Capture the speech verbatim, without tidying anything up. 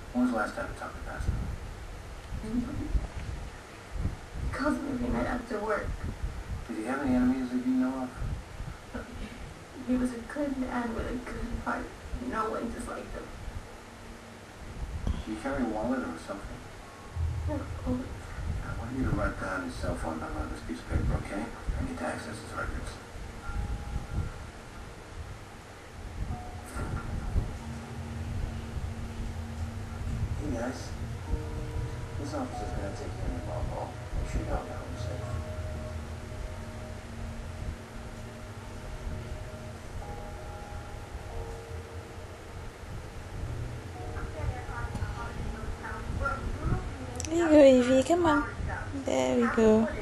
When was the last time you talked to Pastor? He calls me every night after work. Did he have any enemies that you know of? He was a good man with a good heart. No one disliked him. Do you carry a wallet or something? No. I want you to write down his cell phone number on this piece of paper, okay? I need to access his records. Hey guys, this officer's gonna take you in the ball ball. Make sure you all get home safe. There you go, Evie, come on. There we go.